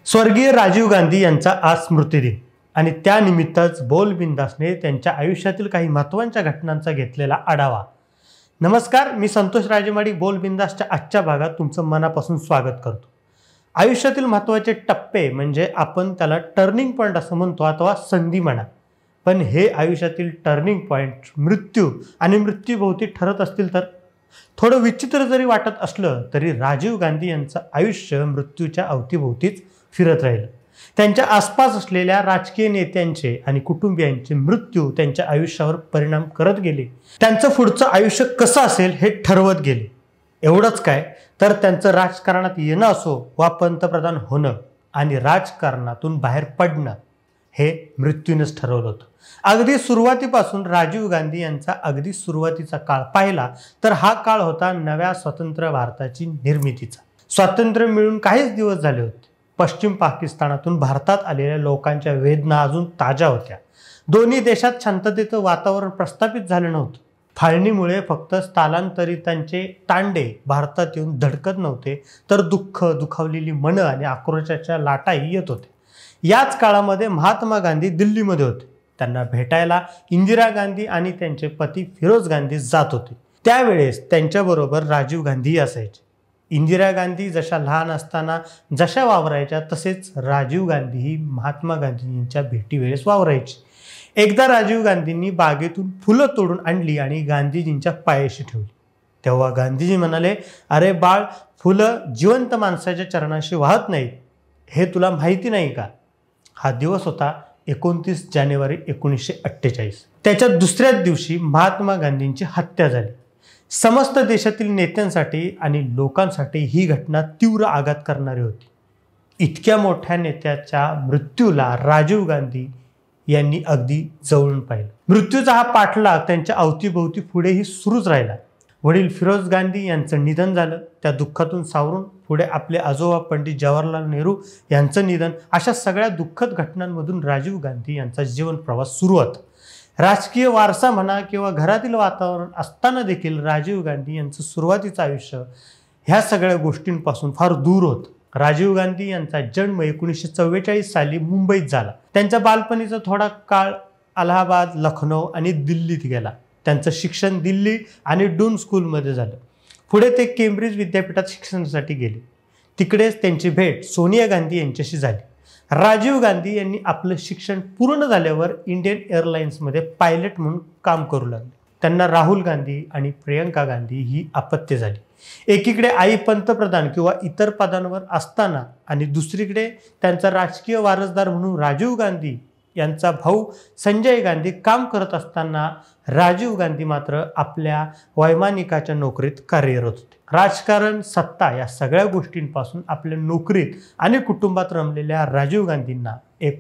स्वर्गीय राजीव गांधी यांचा आज स्मृतिदिन आणि त्यानिमित्तच बोल बिंदासने त्यांच्या आयुष्यातील काही महत्त्वाच्या घटनांचा घेतलेला आढावा. नमस्कार, मी संतोष राजेमाडी बोल बिंदासच्या आजच्या भागात तुमचं मनापासून स्वागत करतो. आयुष्यातील महत्त्वाचे टप्पे म्हणजे आपण त्याला टर्निंग पॉईंट असं म्हणतो अथवा संधी म्हणा. पण हे आयुष्यातील टर्निंग पॉईंट मृत्यू आणि मृत्यूभोवती ठरत असतील तर थोडं विचित्र जरी वाटत असलं तरी राजीव गांधी यांचं आयुष्य मृत्यूच्या अवतीभोवतीच फिरत राहिलं. त्यांच्या आसपास असलेल्या राजकीय नेत्यांचे आणि कुटुंबियांचे मृत्यू त्यांच्या आयुष्यावर परिणाम करत गेले. त्यांचं पुढचं आयुष्य कसं असेल हे ठरवत गेले. एवढंच काय तर त्यांचं राजकारणात येणं असो वा पंतप्रधान होणं आणि राजकारणातून बाहेर पडणं हे मृत्यूनेच ठरवलं होतं. अगदी सुरुवातीपासून राजीव गांधी यांचा अगदी सुरुवातीचा काळ पाहिला तर हा काळ होता नव्या स्वतंत्र भारताची निर्मितीचा. स्वातंत्र्य मिळून काहीच दिवस झाले होते. पश्चिम पाकिस्तानातून भारतात आलेल्या लोकांच्या वेदना अजून ताज्या होत्या. दोन्ही देशात शांततेचं वातावरण प्रस्थापित झालं नव्हतं. फाळणीमुळे फक्त स्थलांतरितांचे तांडे भारतात येऊन धडकत नव्हते तर दुखावलेली मनं आणि आक्रोशाच्या लाटाही येत होते. याच काळामध्ये महात्मा गांधी दिल्लीमध्ये होते. त्यांना भेटायला इंदिरा गांधी आणि त्यांचे पती फिरोज गांधी जात होते. त्यावेळेस त्यांच्याबरोबर राजीव गांधी असायचे. इंदिरा गांधी जशा लहान असताना जशा वावरायच्या तसेच राजीव गांधीही महात्मा गांधींच्या भेटीवेळेस वावरायचे. एकदा राजीव गांधींनी बागेतून फुलं तोडून आणली आणि गांधीजींच्या पायाशी ठेवली. तेव्हा गांधीजी म्हणाले, "अरे बाळ, फुलं जिवंत माणसाच्या चरणाशी वाहत नाहीत, हे तुला माहिती नाही का?" हा दिवस होता 29 जानेवारी 1948. त्याच्या दुसऱ्याच दिवशी महात्मा गांधींची हत्या झाली. समस्त देशातील नेत्यांसाठी आणि लोकांसाठी ही घटना तीव्र आघात करणारी होती. इतक्या मोठ्या नेत्याच्या मृत्यूला राजीव गांधी यांनी अगदी जवळून पाहिलं. मृत्यूचा हा पाठलाग त्यांच्या अवतीभोवती पुढेही सुरूच राहिला. वडील फिरोज गांधी यांचं निधन झालं. त्या दुःखातून सावरून पुढे आपले आजोबा पंडित जवाहरलाल नेहरू यांचं निधन, अशा सगळ्या दुःखद घटनांमधून राजीव गांधी यांचा जीवन प्रवास सुरू होता. राजकीय वारसा म्हणा किंवा घरातील वातावरण असताना देखील राजीव गांधी यांचं सुरुवातीचं आयुष्य ह्या सगळ्या गोष्टींपासून फार दूर होतं. राजीव गांधी यांचा जन्म 1944 साली मुंबईत झाला. त्यांच्या बालपणीचा थोडा काळ अलाहाबाद, लखनौ आणि दिल्लीत गेला. त्यांचं शिक्षण दिल्ली आणि डून स्कूलमध्ये झालं. पुढे ते केम्ब्रिज विद्यापीठात शिक्षणासाठी गेले. तिकडेच त्यांची भेट सोनिया गांधी यांच्याशी झाली. राजीव गांधी यांनी आपलं शिक्षण पूर्ण झाल्यावर इंडियन एअरलाइन्समध्ये पायलट म्हणून काम करू लागले. त्यांना राहुल गांधी आणि प्रियंका गांधी ही अपत्य झाली. एकीकडे आई पंतप्रधान किंवा इतर पदांवर असताना आणि दुसरीकडे त्यांचा राजकीय वारसदार म्हणून राजीव गांधी यांचा भाऊ संजय गांधी काम करत असताना राजीव गांधी मात्र आपल्या वैमानिकाच्या नोकरीत कार्यरत होते. राजकारण, सत्ता या सगळ्या गोष्टींपासून आपल्या नोकरीत आणि कुटुंबात रमलेल्या राजीव गांधींना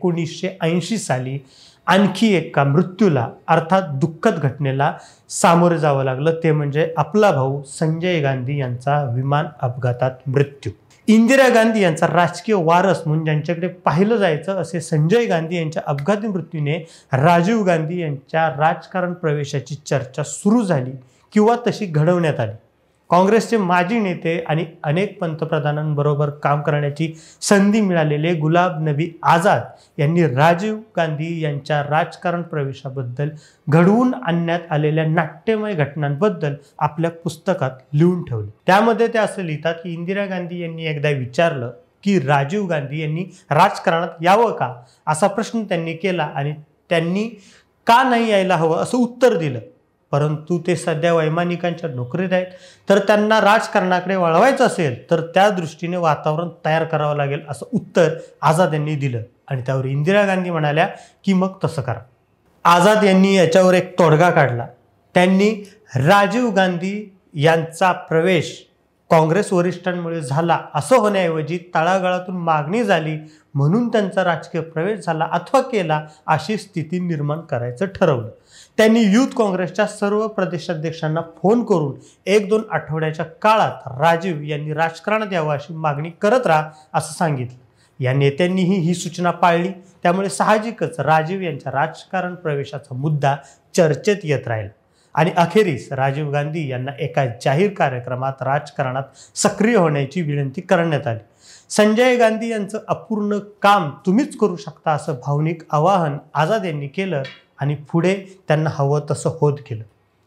1980 साली आणखी एका मृत्यूला अर्थात दुःखद घटनेला सामोरे जावं लागलं. ते म्हणजे आपला भाऊ संजय गांधी यांचा विमान अपघातात मृत्यू. इंदिरा गांधी यांचा राजकीय वारस म्हणून ज्यांच्याकडे पाहिलं जायचं असे संजय गांधी यांच्या अपघाती मृत्यूने राजीव गांधी यांच्या राजकारण प्रवेशाची चर्चा सुरू झाली किंवा तशी घडवण्यात आली. काँग्रेसचे माजी नेते आणि अनेक पंतप्रधानांबरोबर काम करण्याची संधी मिळालेले गुलाम नबी आझाद यांनी राजीव गांधी यांच्या राजकारण प्रवेशाबद्दल घडवून आणण्यात आलेल्या नाट्यमय घटनांबद्दल आपल्या पुस्तकात लिहून ठेवले. त्यामध्ये ते असं लिहितात की इंदिरा गांधी यांनी एकदा विचारलं की राजीव गांधी यांनी राजकारणात यावं का, असा प्रश्न त्यांनी केला आणि त्यांनी का नाही यायला हवं असं उत्तर दिलं. परंतु ते सध्या वैमानिकांच्या नोकरीत आहेत, तर त्यांना राजकारणाकडे वळवायचं असेल तर त्या दृष्टीने वातावरण तयार करावं लागेल असं उत्तर आझाद यांनी दिलं. आणि त्यावर इंदिरा गांधी म्हणाल्या की मग तसं करा. आझाद यांनी याच्यावर एक तोडगा काढला. त्यांनी राजीव गांधी यांचा प्रवेश काँग्रेस वरिष्ठांमुळे झाला असं होण्याऐवजी तळागाळातून मागणी झाली म्हणून त्यांचा राजकीय प्रवेश झाला अथवा केला अशी स्थिती निर्माण करायचं ठरवलं. त्यांनी युथ काँग्रेसच्या सर्व प्रदेशाध्यक्षांना फोन करून 1-2 आठवड्याच्या काळात राजीव यांनी राजकारणात यावं अशी मागणी करत राहा असं सांगितलं. या नेत्यांनीही ही सूचना पाळली. त्यामुळे साहजिकच राजीव यांच्या राजकारण प्रवेशाचा मुद्दा चर्चेत येत राहिला आणि अखेरीस राजीव गांधी यांना एका जाहीर कार्यक्रमात राजकारणात सक्रिय होण्याची विनंती करण्यात आली. संजय गांधी यांचं अपूर्ण काम तुम्हीच करू शकता असं भावनिक आवाहन आझाद यांनी केलं आणि पुढे त्यांना हवं तसं होत गेलं.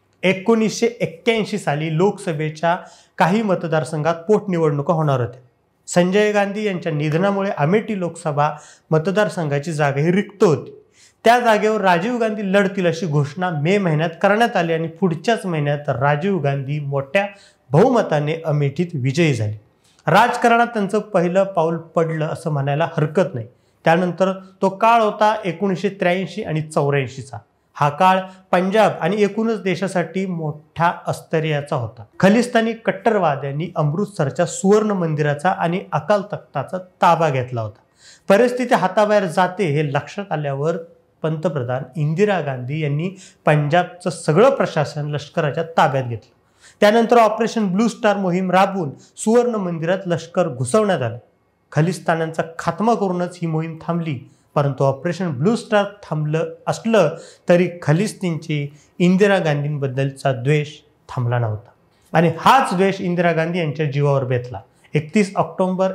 1981 साली लोकसभेच्या काही मतदारसंघात पोटनिवडणुका होणार होत्या. संजय गांधी यांच्या निधनामुळे अमेठी लोकसभा मतदारसंघाची जागाही रिक्त होती. त्या जागेवर राजीव गांधी लढतील अशी घोषणा मे महिन्यात करण्यात आली आणि पुढच्याच महिन्यात राजीव गांधी मोठ्या बहुमताने अमेठीत विजयी झाले. राजकारणात त्यांचं पहिलं पाऊल पडलं असं म्हणायला हरकत नाही. त्यानंतर तो काळ होता 1983 आणि 84चा. हा काळ पंजाब आणि एकूणच देशासाठी मोठ्या अस्तर्याचा होता. खलिस्तानी कट्टरवाद्यांनी अमृतसरच्या सुवर्ण मंदिराचा आणि अकाल तख्ताचा ताबा घेतला होता. परिस्थिती हाताबाहेर जाते हे लक्षात आल्यावर पंतप्रधान इंदिरा गांधी यांनी पंजाबचं सगळं प्रशासन लष्कराच्या ताब्यात घेतलं. त्यानंतर ऑपरेशन ब्लू स्टार मोहीम राबवून सुवर्ण मंदिरात लष्कर घुसवण्यात आलं. खलिस्तानांचा खात्मा करूनच ही मोहीम थांबली. परंतु ऑपरेशन ब्लू स्टार थांबलं असलं तरी खलिस्तींची इंदिरा गांधींबद्दलचा द्वेष थांबला नव्हता आणि हाच द्वेष इंदिरा गांधी यांच्या जीवावर बेतला. 31 ऑक्टोबर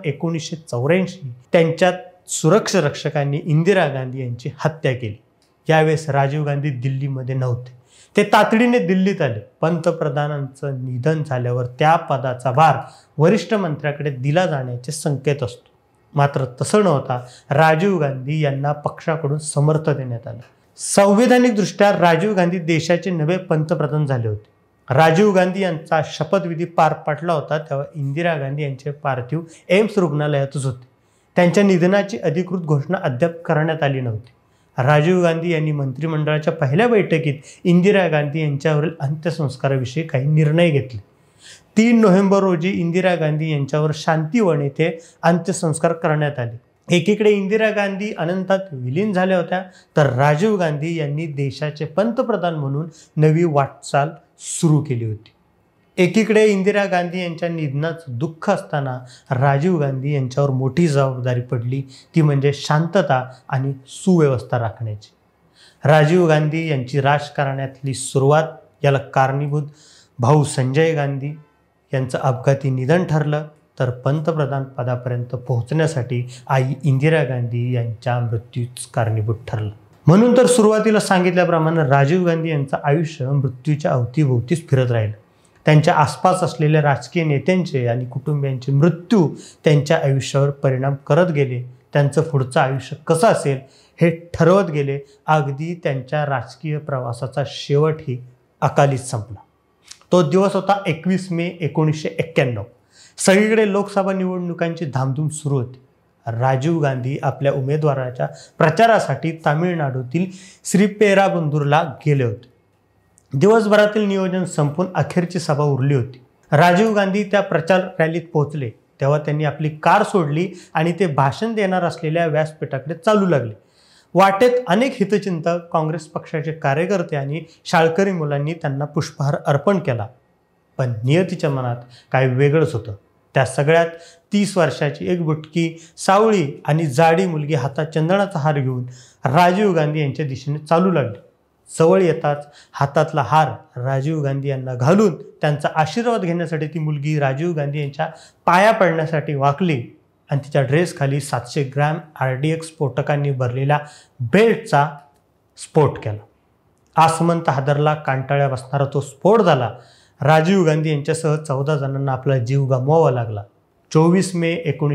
1984 त्यांच्यात सुरक्षा रक्षकांनी इंदिरा गांधी यांची हत्या केली. यावेळेस राजीव गांधी दिल्लीमध्ये नव्हते. ते तातडीने दिल्लीत आले. पंतप्रधानांचं निधन झाल्यावर त्या पदाचा भार वरिष्ठ मंत्र्याकडे दिला जाण्याचे संकेत असतो. मात्र तसं नव्हता. राजीव गांधी यांना पक्षाकडून समर्थ देण्यात आलं. संवैधानिकदृष्ट्या राजीव गांधी देशाचे नवे पंतप्रधान झाले होते. राजीव गांधी यांचा शपथविधी पार पडला होता तेव्हा इंदिरा गांधी यांचे पार्थिव एम्स रुग्णालयातच होते. त्यांच्या निधनाची अधिकृत घोषणा अद्याप करण्यात आली नव्हती. राजीव गांधी यांनी मंत्रिमंडळाच्या पहिल्या बैठकीत इंदिरा गांधी यांच्यावरील अंत्यसंस्काराविषयी काही निर्णय घेतले. 3 नोव्हेंबर रोजी इंदिरा गांधी यांच्यावर शांतीवन येथे अंत्यसंस्कार करण्यात आले. एकीकडे इंदिरा गांधी अनंतात विलीन झाल्या होत्या तर राजीव गांधी यांनी देशाचे पंतप्रधान म्हणून नवी वाटचाल सुरू केली होती. एकीकडे इंदिरा गांधी यांच्या निधनाचं दुःख असताना राजीव गांधी यांच्यावर मोठी जबाबदारी पडली, ती म्हणजे शांतता आणि सुव्यवस्था राखण्याची. राजीव गांधी यांची राजकारणातली सुरुवात याला कारणीभूत भाऊ संजय गांधी यांचं अपघाती निधन ठरलं तर पंतप्रधान पदापर्यंत पोहोचण्यासाठी आई इंदिरा गांधी यांच्या मृत्यूच कारणीभूत ठरलं. म्हणून तर सुरुवातीला सांगितल्याप्रमाणे राजीव गांधी यांचं आयुष्य मृत्यूच्या अवतीभोवतीच फिरत राहिलं. त्यांच्या आसपास असलेल्या राजकीय नेत्यांचे आणि कुटुंबियांचे मृत्यू त्यांच्या आयुष्यावर परिणाम करत गेले. त्यांचं पुढचं आयुष्य कसं असेल हे ठरवत गेले. अगदी त्यांच्या राजकीय प्रवासाचा शेवटही अकालीच संपला. तो दिवस होता 21 मे 1991. सगळीकडे लोकसभा निवडणुकांची धामधूम सुरू होती. राजीव गांधी आपल्या उमेदवाराच्या प्रचारासाठी तामिळनाडूतील श्रीपेराबंदूरला गेले होते. दिवसभरातील नियोजन संपून अखेरची सभा उरली होती. राजीव गांधी त्या प्रचार रॅलीत पोहोचले तेव्हा त्यांनी आपली कार सोडली आणि ते भाषण देणार असलेल्या व्यासपीठाकडे चालू लागले. वाटेत अनेक हितचिंतक, काँग्रेस पक्षाचे कार्यकर्ते आणि शाळकरी मुलांनी त्यांना पुष्पहार अर्पण केला. पण नियतीच्या मनात काय वेगळंच होतं. त्या सगळ्यात 30 वर्षाची एक बुटकी, सावळी आणि जाडी मुलगी हातात चंदनाचा हार घेऊन राजीव गांधी यांच्या दिशेने चालू लागली. जवळ येताच हातातला हार राजीव गांधी यांना घालून त्यांचा आशीर्वाद घेण्यासाठी ती मुलगी राजीव गांधी यांच्या पाया पडण्यासाठी वाकली आणि तिच्या ड्रेसखाली 700 ग्रॅम RDX स्फोटकांनी भरलेल्या बेल्टचा स्फोट केला. आसमंत हादरला, कांटाळ्या बसणारा तो स्फोट झाला. राजीव गांधी यांच्यासह 14 जणांना आपला जीव गमवावा लागला. 24 मे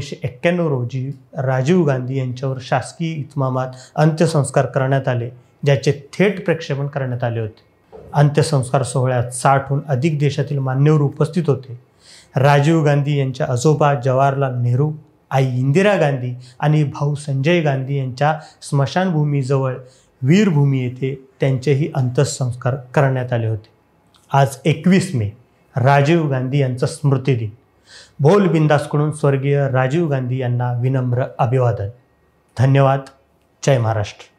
1991 रोजी राजीव गांधी यांच्यावर शासकीय इतमामात अंत्यसंस्कार करण्यात आले, ज्याचे थेट प्रक्षेपण करण्यात आले होते. अंत्यसंस्कार सोहळ्यात 60हून अधिक देशातील मान्यवर उपस्थित होते. राजीव गांधी यांच्या आजोबा जवाहरलाल नेहरू, आई इंदिरा गांधी आणि भाऊ संजय गांधी यांच्या स्मशानभूमीजवळ वीरभूमी येथे त्यांचेही अंत्यसंस्कार करण्यात आले होते. आज 21 मे राजीव गांधी यांचा स्मृतिदिन. बोल बिंदासकडून स्वर्गीय राजीव गांधी यांना विनम्र अभिवादन. धन्यवाद. जय महाराष्ट्र.